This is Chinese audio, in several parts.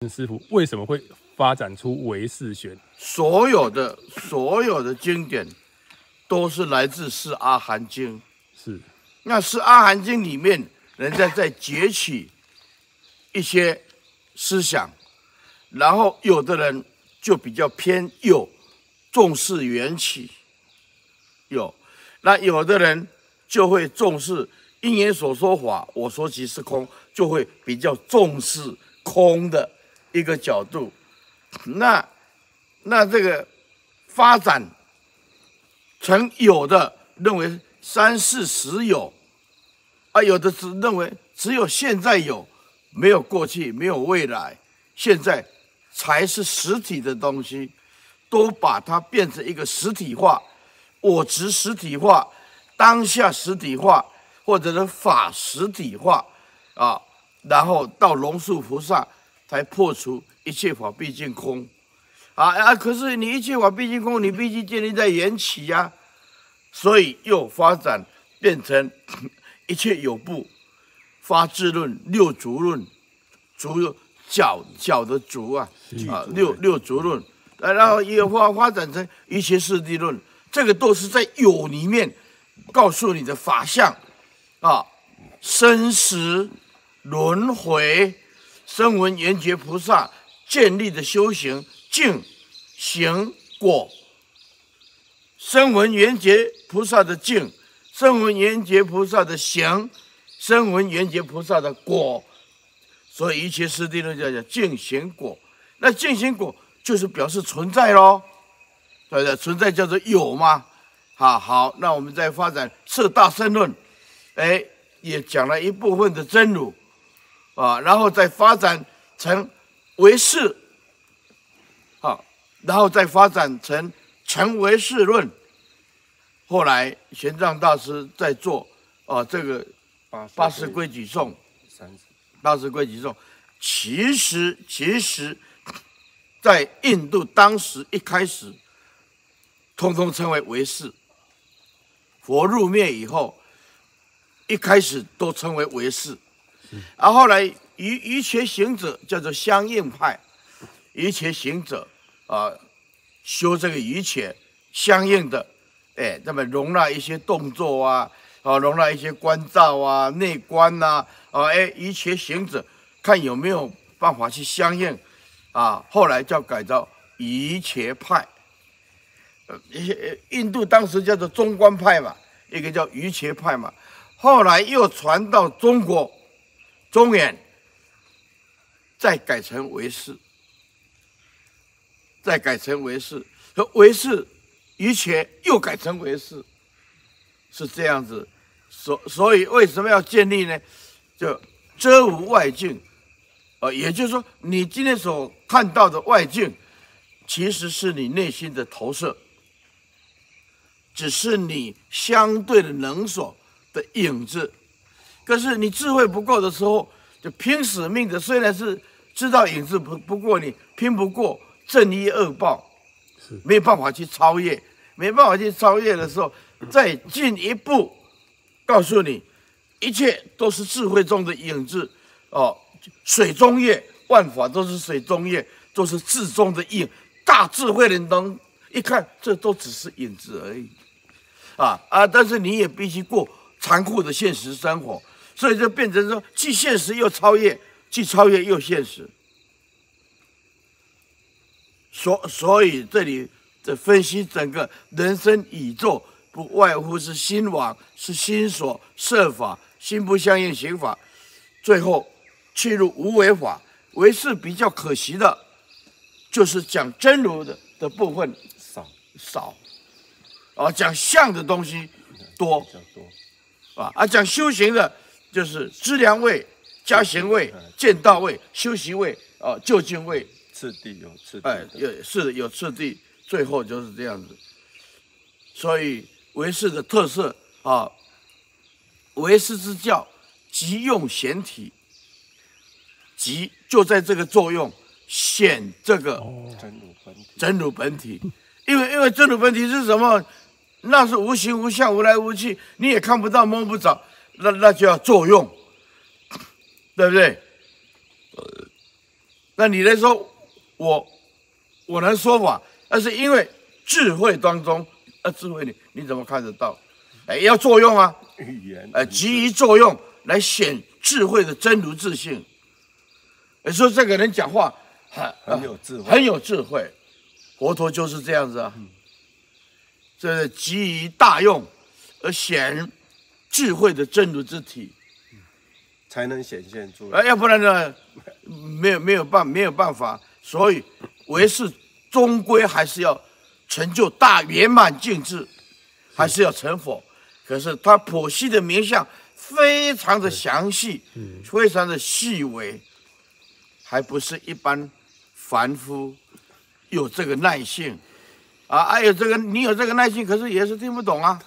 师傅为什么会发展出唯识学？ 所有的经典都是来自《四阿含经》。 是， 那《四阿含经》里面，人家在截取一些思想，然后有的人就比较偏右，重视缘起，那有的人就会重视因缘所说法，我说即是空，就会比较重视空的一个角度。那这个发展成有的认为三世实有，有的只认为只有现在有，没有过去，没有未来，现在才是实体的东西，都把它变成一个实体化，我执实体化，当下实体化，或者是法实体化然后到龙树菩萨才破除一切法毕竟空可是你一切法毕竟空，你必须建立在缘起所以又发展变成一切有部、发智论、六足论，足脚的足六足论，然后也发展成一切四谛论，这个都是在有里面告诉你的法相生死轮回，声闻缘觉菩萨建立的修行净行果，声闻缘觉菩萨的净，声闻缘觉菩萨的行，声闻缘觉菩萨的果，所以一切四谛论叫净行果。那净行果就是表示存在咯，对不对？存在叫做有嘛。好，那我们再发展摄大乘论，也讲了一部分的真如然后再发展成唯识然后再发展成成唯识论。后来玄奘大师在做这个八识规矩颂，八识规矩颂，其实在印度当时一开始，通通称为唯识。佛入灭以后，一开始都称为唯识，后来瑜伽行者叫做相应派，瑜伽行者修这个瑜伽相应的，那么容纳一些动作容纳一些观照内观瑜伽行者看有没有办法去相应后来叫改到瑜伽派。印度当时叫做中观派嘛，一个叫瑜伽派嘛，后来又传到中国中原，再改成唯识，唯识瑜伽又改成唯识，是这样子。所以为什么要建立呢？就遮无外境也就是说，你今天所看到的外境，其实是你内心的投射，只是你相对的能所的影子。可是你智慧不够的时候，就拼死命的，虽然是知道影子不过你，拼不过正一恶报，没有办法去超越。没办法去超越的时候，再进一步告诉你，一切都是智慧中的影子水中月，万法都是水中月，都是智中的影。大智慧的人一看，这都只是影子而已但是你也必须过残酷的现实生活，所以就变成说，既现实又超越，既超越又现实。所以这里的分析整个人生宇宙，不外乎是心王，是心所摄法，心不相应行法，最后去入无为法。唯识比较可惜的，就是讲真如的部分少讲相的东西多讲修行的，就是知量位、加行位、见道位、修习位究竟位， 次第有次第， 是有次第，最后就是这样子。所以唯识的特色唯识之教即用显体，即就在这个作用显这个真如本体。因为真如本体是什么？那是无形无相无来无去，你也看不到摸不着，那就要作用，对不对？ 那你来说，我能说法，但是因为智慧当中，智慧你怎么看得到？要作用啊， 语言， 急于作用来显智慧的真如自性。说这个人讲话很有智慧， 很有智慧，佛陀就是这样子啊，这是急于大用而显智慧的真如之体， 才能显现出来。 要不然呢，没有办法，所以唯识终归还是要成就大圆满境智，还是要成佛。可是他剖析的面相非常的详细，非常的细微，还不是一般凡夫有这个耐性啊！有这个你有这个耐性，可是也是听不懂啊。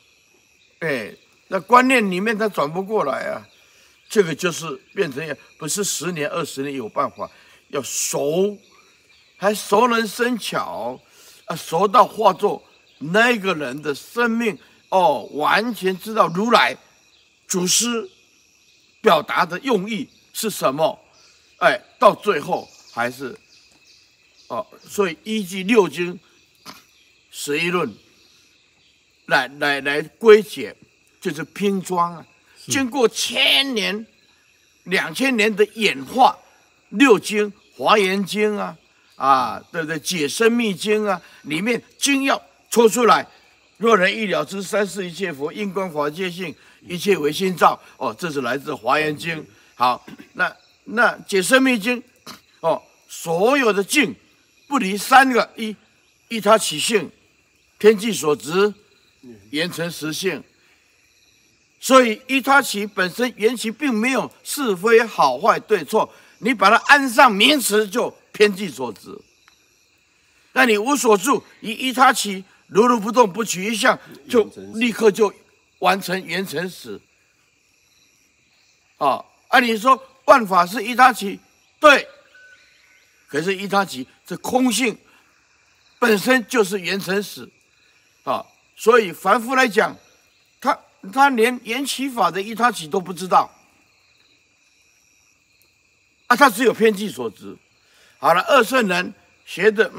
那观念里面他转不过来啊。这个就是变成不是10年20年有办法，要熟，还熟能生巧啊，熟到化作那个人的生命完全知道如来祖师表达的用意是什么，到最后还是所以依据6经11论来归结，就是拼装啊。经过1000年、2000年的演化，6经、华严经对不对？解深密经里面经要抽出来，若人欲了知三世一切佛，因观法界性，一切唯心造。这是来自华严经。好，那解深密经，所有的境不离3个：依他起性，偏计所执，言成实性。所以依他起本身缘起并没有是非好坏对错，你把它安上名词就偏计所执。那你无所住，依他起如如不动，不取一相，就立刻就完成圆成实。你说万法是依他起，对，可是依他起这空性本身就是圆成实所以凡夫来讲，他连缘起法的依他起都不知道他只有偏计所执。好了，二圣人学的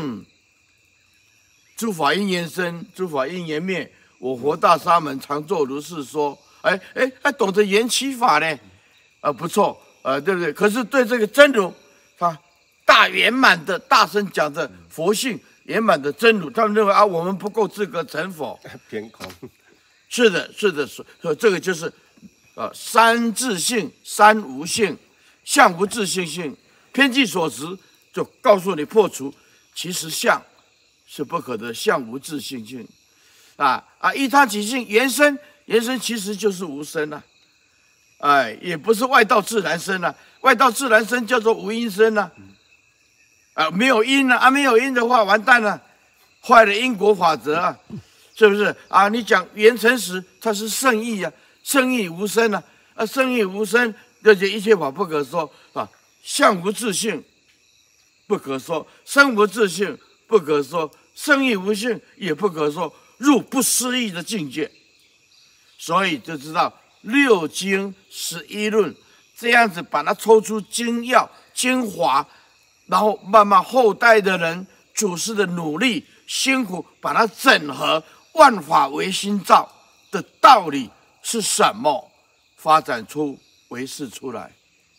诸法因缘生，诸法因缘灭，我佛大沙门常作如是说。还懂得缘起法呢，不错，对不对？可是对这个真如，他大圆满的大声讲的佛性圆满的真如，他们认为我们不够资格成佛， 偏空。 是的，所以这个就是三自性、三无性、相无自性性，偏计所执，就告诉你破除，其实相是不可得，相无自性性依他起性原生其实就是无生也不是外道自然生外道自然生叫做无因生没有因没有因的话完蛋了，坏了因果法则是不是你讲圆成实，它是圣意圣意无生圣意无生，而且一切法不可说相无自性不可说，生无自性不可说，圣意无性也不可说，入不思议的境界。所以就知道6经11论这样子把它抽出精要精华，然后慢慢后代的人祖师的努力辛苦把它整合，万法唯心造的道理是什么？发展出唯识出来。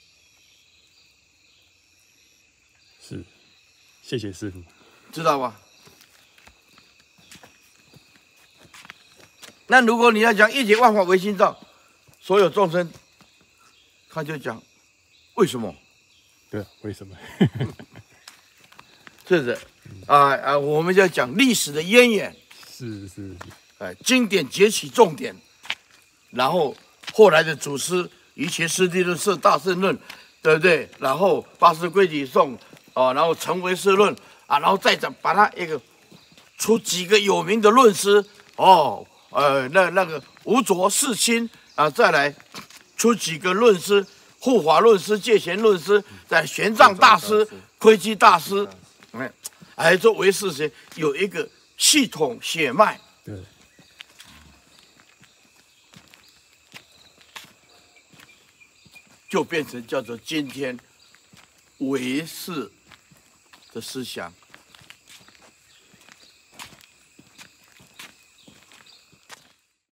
是，谢谢师父， 知道吧？那如果你要讲一切万法唯心造，所有众生，他就讲为什么？ 对，为什么？ 是的，我们就要讲历史的渊源。 是， 经典截取重点，然后后来的祖师瑜伽师地论、摄大乘论，对不对？然后八识归己颂，然后成唯识论，然后再把它出几个有名的论师，那个无着世亲再来出几个论师，护法论师、戒贤论师，在玄奘大师、窥基大师，做唯识学有一个系统血脉。 对， 就变成叫做今天唯识的思想。